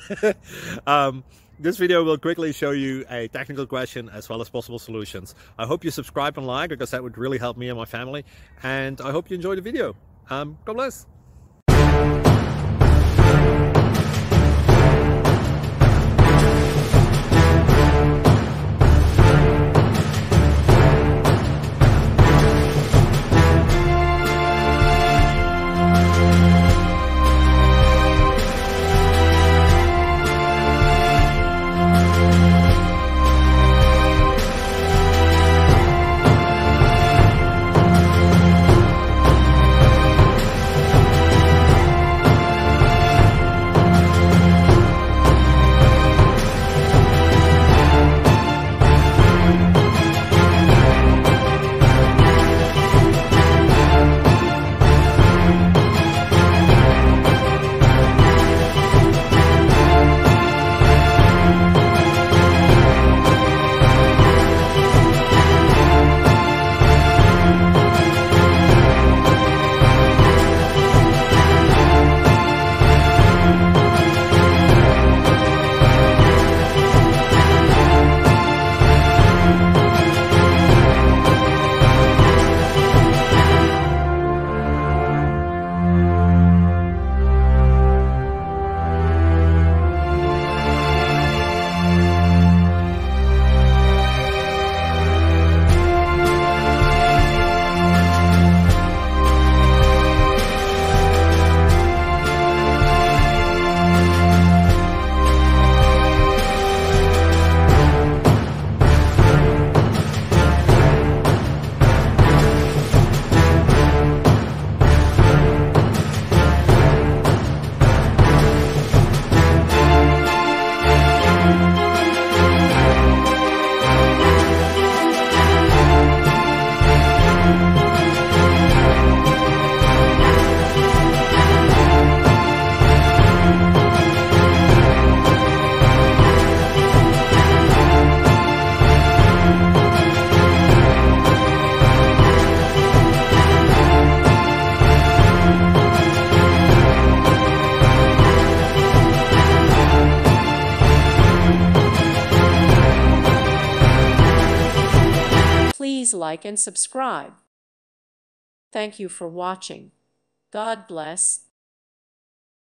This video will quickly show you a technical question as well as possible solutions. I hope you subscribe and like, because that would really help me and my family. And I hope you enjoy the video. God bless. Please like and subscribe. Thank you for watching. God bless.